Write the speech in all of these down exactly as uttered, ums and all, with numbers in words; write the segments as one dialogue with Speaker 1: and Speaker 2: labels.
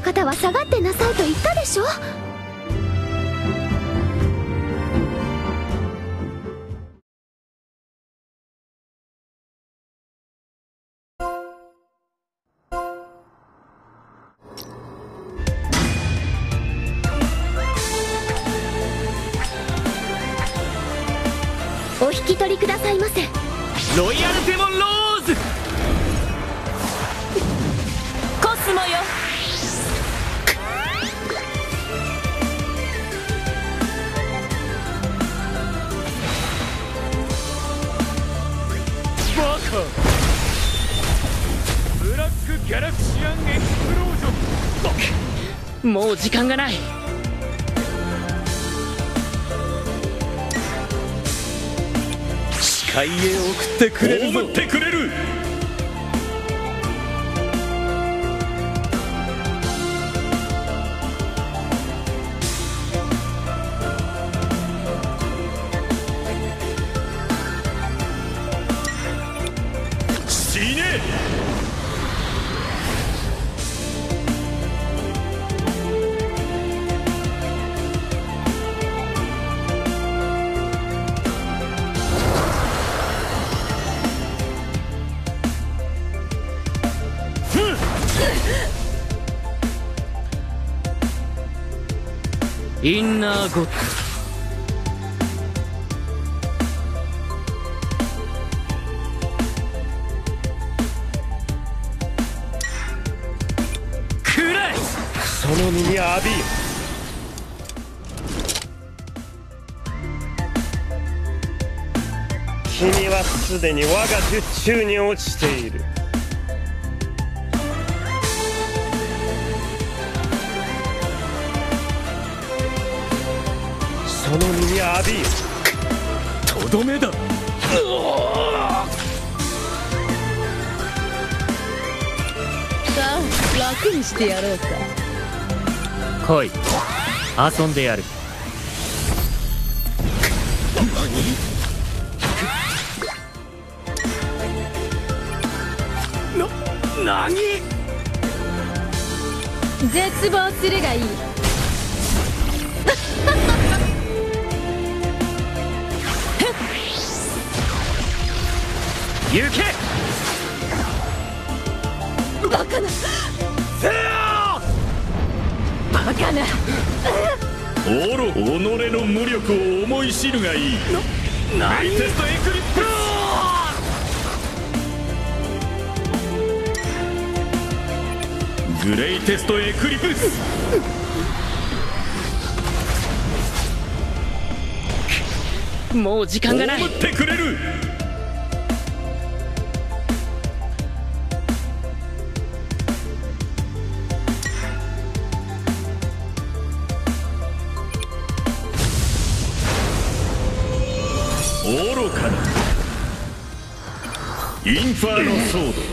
Speaker 1: 方は下がってなさいと言ったでしょ。お引き取りくださいませ。
Speaker 2: ロイヤルデモンローズコスモよ。バカブラックギャラクシアンエクスプロージョン。もう時間がない。海へ送ってくれるぞ。送ってくれる。死ね。インナーゴッド。くらえ。その身に浴びよ。君はすでに我が術中に落ちている。その身に浴びよ。とどめだ。さ
Speaker 3: あ楽にしてやろうか。
Speaker 2: 来い、遊んでやる。な、何？
Speaker 3: 絶望するがいい。
Speaker 2: 行け。
Speaker 3: バカな。
Speaker 2: せや
Speaker 3: バカな。
Speaker 2: おろ、己の無力を思い知るがいい。ナイテストエクリプス。グレイテストエクリプス。もう時間がない。守ってくれる。愚かなインファーノソー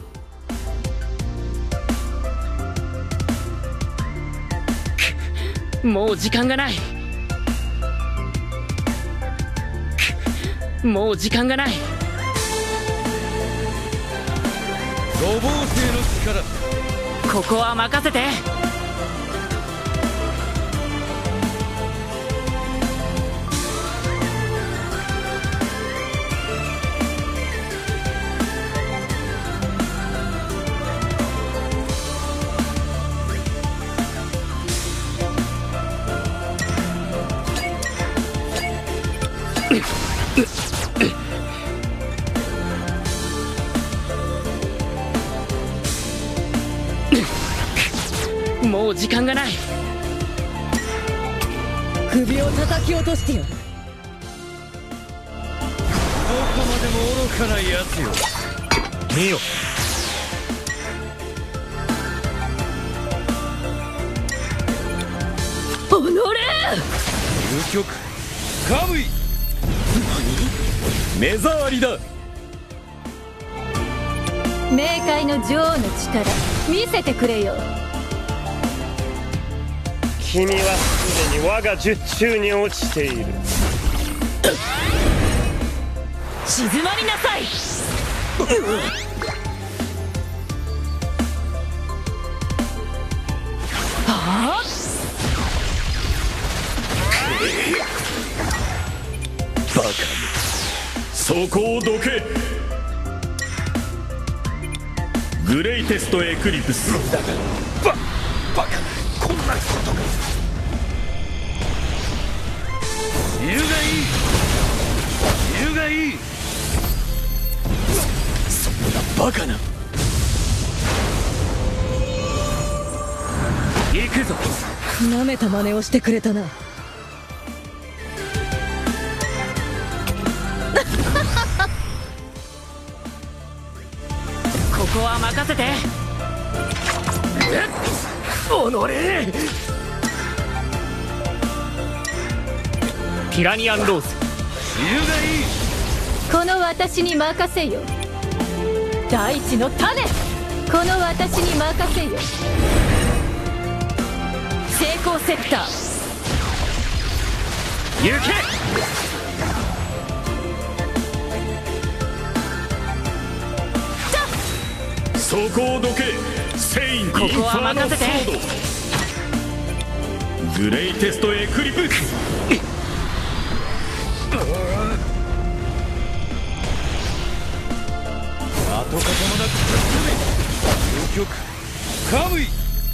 Speaker 2: ド。もう時間がない。もう時間がない。
Speaker 4: 五芒星の力。
Speaker 2: ここは任せて。もう時間がない。
Speaker 3: 首を叩き落としてよ。
Speaker 4: どこまでも愚かなやつよ。見よ。
Speaker 3: おのれ。
Speaker 4: 究極カムイ。
Speaker 2: 目障りだ。
Speaker 3: 冥界の女王の力見せてくれよ。
Speaker 5: 君はすでに我が術中に落ちている。
Speaker 3: 静まりなさい。 はあ、
Speaker 2: バカめ、そこをどけ。グレイテストエクリプス。
Speaker 4: だがババカな、こんなことが。言うがいい、言うがいい。そそんなバカな。行くぞ。
Speaker 3: なめた真似をしてくれたな。
Speaker 6: ここは任せて。
Speaker 4: おのれ。
Speaker 6: ピラニアンローズ。
Speaker 4: 言うがいい。
Speaker 3: この私に任せよ。大地の種、この私に任せよ。成功セッター、
Speaker 6: 行け。
Speaker 2: そこをどけ。セイン・インフ
Speaker 6: ここは
Speaker 2: ァーノ・ソ
Speaker 6: 任せて。
Speaker 2: ード。グレイテストエクリプス。
Speaker 4: 跡形もなく突っ込め。究極カムイ。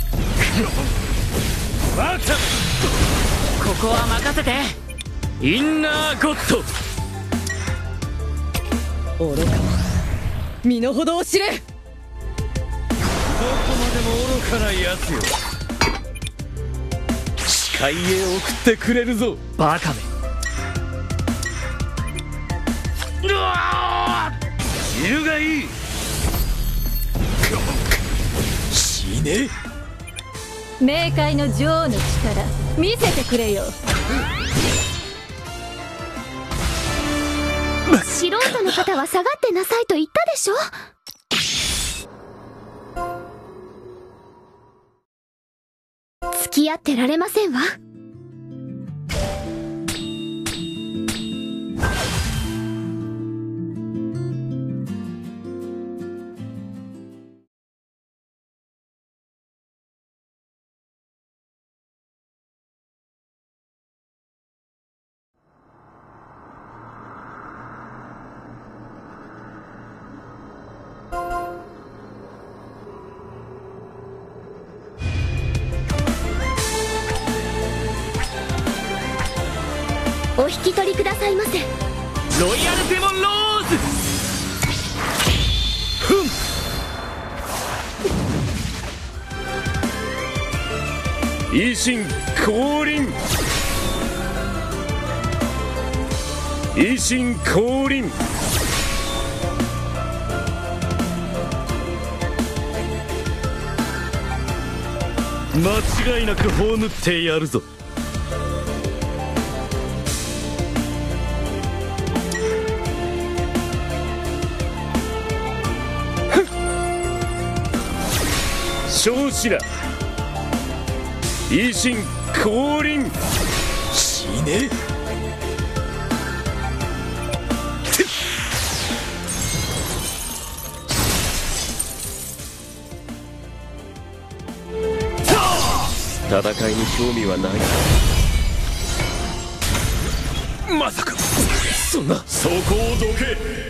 Speaker 4: バカ。
Speaker 6: ここは任せて。インナーゴッド。
Speaker 3: 愚か者、身の程を知れ。
Speaker 4: どこまでも愚かなやつよ。誓いへ送ってくれるぞ。
Speaker 6: バカめ。
Speaker 4: うわー、言うがいい。死ね。
Speaker 3: 冥界の女王の力見せてくれよ。
Speaker 1: 素人の方は下がってなさいと言ったでしょ。付き合ってられませんわ。お引き取りくださいませ。
Speaker 6: ロイヤルデモンローズ。
Speaker 5: ふん。維新降臨。維新降臨。
Speaker 4: 間違いなく葬ってやるぞ。
Speaker 5: 少子ら維新降臨。
Speaker 4: 死ね。
Speaker 5: 戦いに興味はない。
Speaker 4: まさかそんな。
Speaker 2: そこをどけ。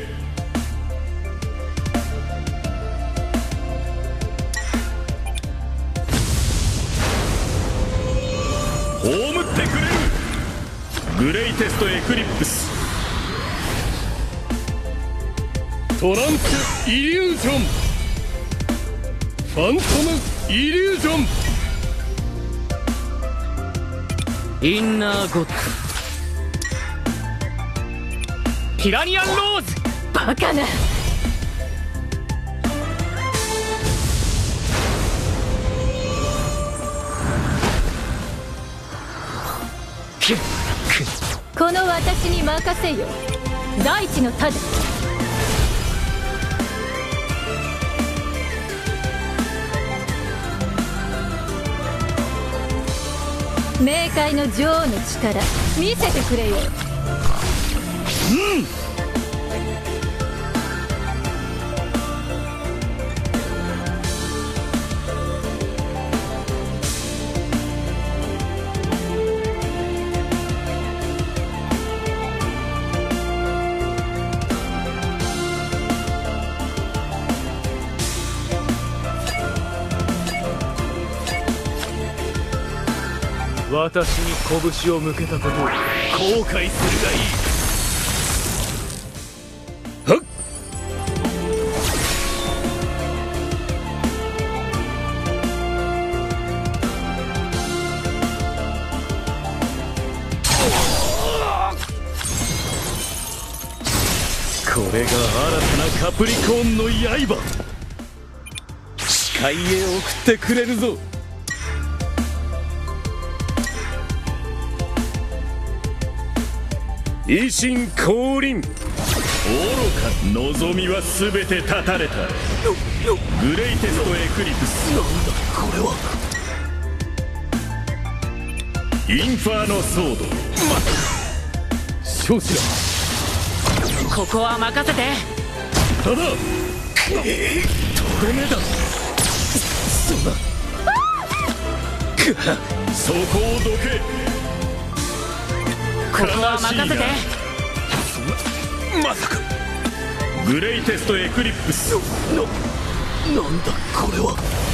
Speaker 2: 葬ってくれる。グレイテストエクリプス。
Speaker 5: トランスイリュージョン。ファントムイリュージョン。
Speaker 6: インナーゴッド。ピラニアンローズ。
Speaker 3: バカな。この私に任せよ。大地の種。冥界の女王の力見せてくれよ。
Speaker 4: うん私に拳を向けたことを後悔するがいい。
Speaker 5: はっ。これが新たなカプリコーンの刃。視界へ送ってくれるぞ。維新降臨。愚か。望みは全て断たれた。グレイテストエクリプス。
Speaker 4: なんだこれは。
Speaker 2: インファーノソード。
Speaker 5: 少子だ。
Speaker 6: ここは任せて。
Speaker 5: ただ
Speaker 4: とどめだ。そんな
Speaker 2: そこをどけ。
Speaker 6: ここは任せて。
Speaker 4: まさか。
Speaker 2: グレイテストエクリプス。
Speaker 4: な、なんだこれは。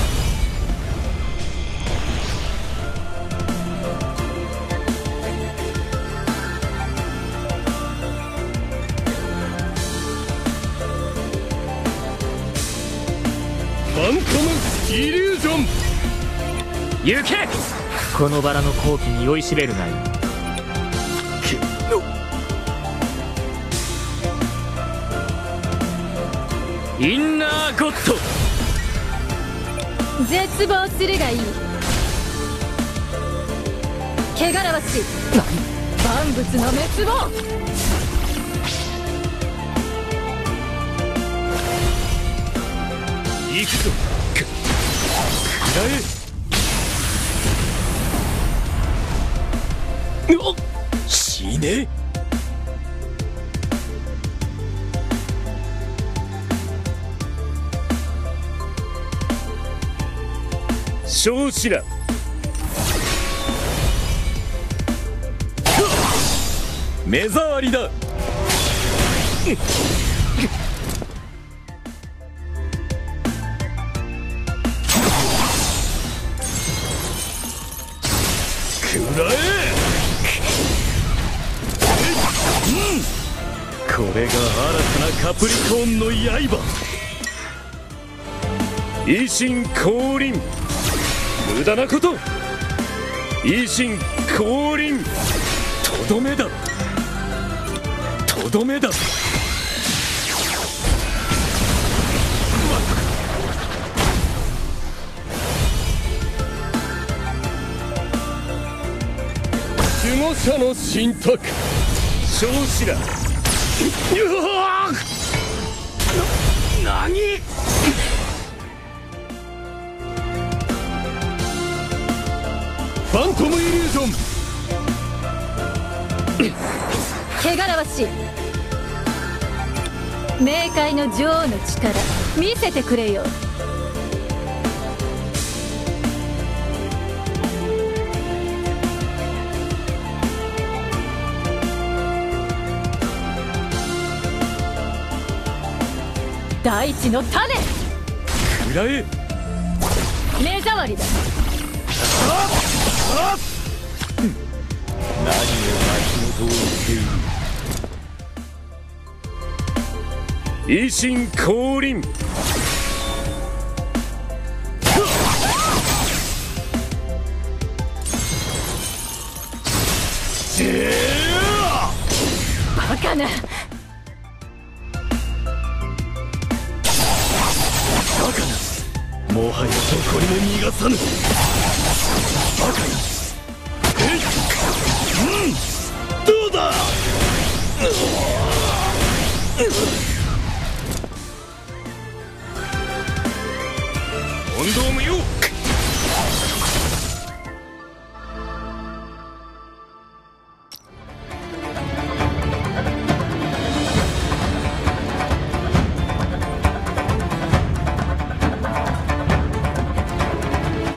Speaker 5: ファントムイリュージョン。
Speaker 6: 行け。このバラの好機に酔いしれるがいい。インナーゴッド。
Speaker 3: 絶望するがいい。汚らわしい万物の滅亡。
Speaker 5: 行くぞ。くくらえ。おっ、死ね。少子ら。目障りだ。くらえ。これが新たなカプリコーンの刃。維新降臨。無駄なこと。維新降臨。とどめだ。とどめだ。守護者の信託。少子ら。うわー。な、何。ファントムイリュージョン。
Speaker 3: 汚らわしい冥界の女王の力見せてくれよ。大地の種。
Speaker 5: くらえ。
Speaker 3: 目障りだ。
Speaker 5: 何を足元を言っている。維新降臨。
Speaker 3: バカな。
Speaker 5: もはやどこにも逃がさぬ。バカな。えい。うん。どうだ。
Speaker 4: 問答無用。